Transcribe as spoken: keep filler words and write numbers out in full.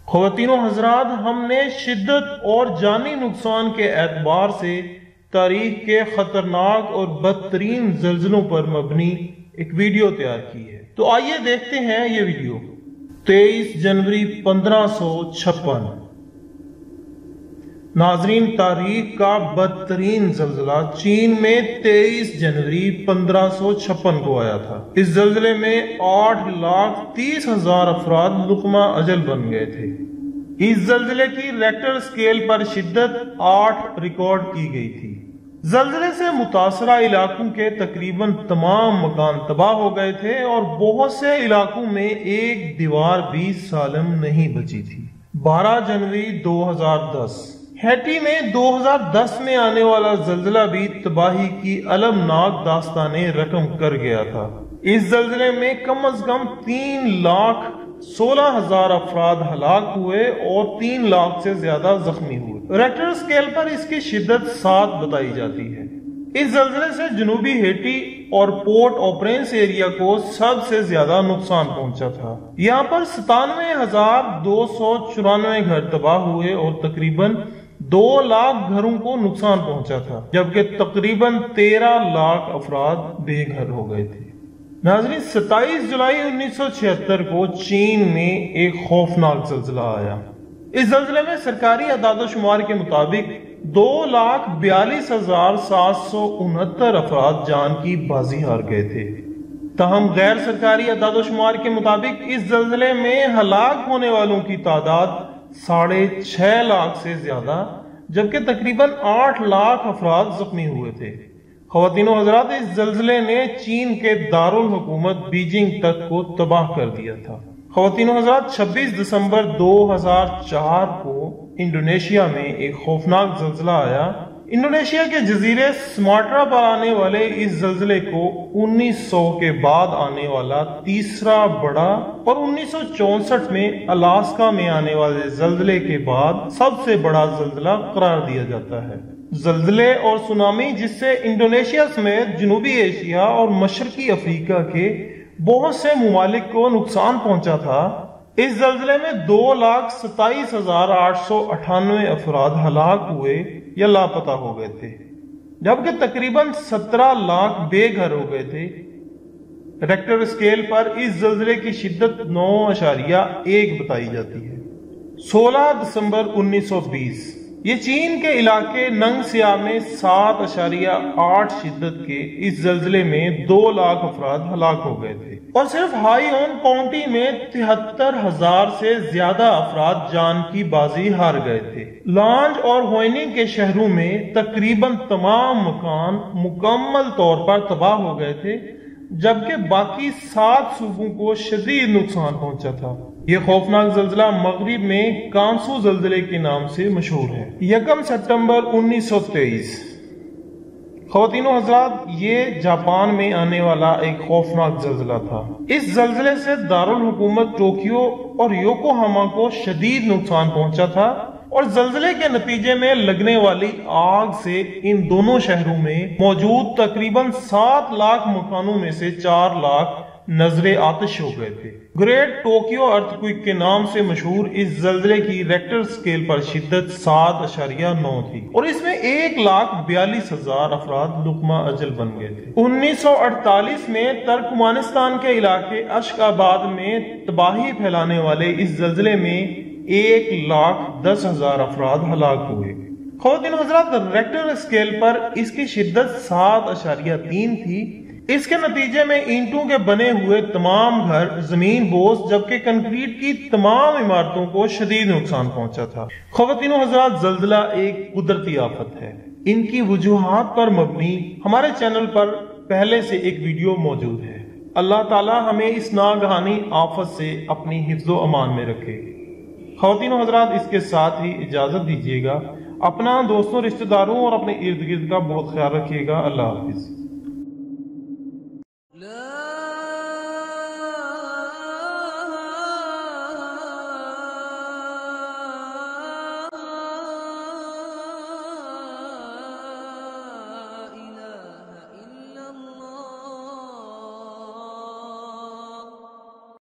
خواتین و حضرات، ہم نے شدت اور جانی نقصان کے اعتبار سے تاریخ کے خطرناک اور بدترین زلزلوں پر مبنی ایک ویڈیو تیار کی ہے، تو آئیے دیکھتے ہیں یہ ویڈیو۔ تیئیس جنوری پندرہ سو چھپن، ناظرین، تاریخ کا بدترین زلزلہ چین میں تیئیس جنوری پندرہ سو چھپن کو آیا تھا۔ اس زلزلے میں آٹھ لاکھ تیس ہزار افراد لقمہ اجل بن گئے تھے۔ اس زلزلے کی ریکٹر سکیل پر شدت آٹھ ریکارڈ کی گئی تھی۔ زلزلے سے متاثرہ علاقوں کے تقریباً تمام مکان تباہ ہو گئے تھے اور بہت سے علاقوں میں ایک دیوار بھی سالم نہیں بچی تھی۔ بارہ جنوری دو ہزار دس، ہیٹی میں دو ہزار دس میں آنے والا زلزلہ بھی تباہی کی المناک داستانیں رقم کر گیا تھا۔ اس زلزلے میں کم از کم تین لاکھ سولہ ہزار افراد ہلاک ہوئے اور تین لاکھ سے زیادہ زخمی ہوئے۔ ریکٹر سکیل پر اس کی شدت سات بتائی جاتی ہے۔ اس زلزلے سے جنوبی ہیٹی اور پورٹ او پرنس ایریا کو سب سے زیادہ نقصان پہنچا تھا۔ یہاں پر ستانوے ہزار دو سو چورانوے گھر تباہ ہوئے اور تقریباً دو لاکھ گھروں کو نقصان پہنچا تھا، جبکہ تقریباً تیرہ لاکھ افراد بے گھر ہو گئے تھے۔ ناظرین، ستائیس جولائی انیس سو چھہتر کو چین میں ایک خوفناک زلزلہ آیا۔ اس زلزلے میں سرکاری اعداد و شمار کے مطابق دو لاکھ بیالیس ہزار سات سو انہتر افراد جان کی بازی ہار گئے تھے۔ تاہم غیر سرکاری اعداد و شمار کے مطابق اس زلزلے میں ہلاک ہونے والوں کی تعداد ساڑھے چھ لاکھ سے زیادہ، جبکہ تقریباً آٹھ لاکھ افراد زخمی ہوئے تھے۔ خواتین و حضرات، اس زلزلے نے چین کے دارالحکومت بیجنگ تک کو تباہ کر دیا تھا۔ خواتین و حضرات، چھبیس دسمبر دو ہزار چار کو انڈونیشیا میں ایک خوفناک زلزلہ آیا۔ انڈونیشیا کے جزیرے سماٹرا پر آنے والے اس زلزلے کو انیس سو کے بعد آنے والا تیسرا بڑا اور انیس سو چونسٹھ میں الاسکا میں آنے والے زلزلے کے بعد سب سے بڑا زلزلہ قرار دیا جاتا ہے۔ زلزلے اور سونامی جس سے انڈونیشیا سمیت جنوبی ایشیا اور مشرقی افریقہ کے بہت سے ممالک کو نقصان پہنچا تھا۔ اس زلزلے میں دو لاکھ ستائیس ہزار آٹھ سو اٹھانوے افراد ہلاک ہوئے یا لاپتہ ہو گئے تھے، جبکہ تقریباً سترہ لاکھ بے گھر ہو گئے تھے۔ ریکٹر اسکیل پر اس زلزلے کی شدت نو اشاریہ ایک بتائی جاتی ہے۔ سولہ دسمبر انیس سو بیس، یہ چین کے علاقے ننگ سیا میں سات اشاریہ آٹھ شدت کے اس زلزلے میں دو لاکھ افراد ہلاک ہو گئے تھے اور صرف ہائی اون کاؤنٹی میں تہتر ہزار سے زیادہ افراد جان کی بازی ہار گئے تھے۔ لانج اور ہوئننگ کے شہروں میں تقریباً تمام مکان مکمل طور پر تباہ ہو گئے تھے، جبکہ باقی سات صوبوں کو شدید نقصان پہنچا تھا۔ یہ خوفناک زلزلہ مغرب میں کانسو زلزلے کے نام سے مشہور ہے۔ یکم ستمبر انیس سو تیئیس، خواتین و حضرات، یہ جاپان میں آنے والا ایک خوفناک زلزلہ تھا۔ اس زلزلے سے دارالحکومت ٹوکیو اور یوکوہاما کو شدید نقصان پہنچا تھا اور زلزلے کے نتیجے میں لگنے والی آگ سے ان دونوں شہروں میں موجود تقریباً سات لاکھ مکانوں میں سے چار لاکھ نظر آتش ہو گئے تھے۔ گریٹ ٹوکیو ارتھکویک کے نام سے مشہور اس زلزلے کی ریکٹر سکیل پر شدت سات اشاریہ نو تھی اور اس میں ایک لاکھ بیالیس ہزار افراد لقمہ اجل بن گئے تھے۔ انیس سو اڑتالیس میں ترکمانستان کے علاقے اشک آباد میں تباہی پھیلانے والے اس زلزلے میں ایک لاکھ دس ہزار افراد ہلاک ہوئے۔ خواتین و حضرات، ریکٹر اسکیل پر اس کی شدت سات اشاریہ تین تھی۔ اس کے نتیجے میں اینٹوں کے بنے ہوئے تمام گھر زمین بوس، جبکہ کنکریٹ کی تمام عمارتوں کو شدید نقصان پہنچا تھا۔ خواتین و حضرات، زلزلہ ایک قدرتی آفت ہے۔ ان کی وجوہات پر مبنی ہمارے چینل پر پہلے سے ایک ویڈیو موجود ہے۔ اللہ تعالی ہمیں اس ناگہانی آفت سے اپنی حفظ و امان میں رکھے۔ خواتین و حضرات، اس کے ساتھ ہی اجازت دیجیے گا۔ اپنا، دوستوں، رشتہ داروں اور اپنے ارد گرد کا بہت خیال رکھیے گا۔ اللہ حافظ۔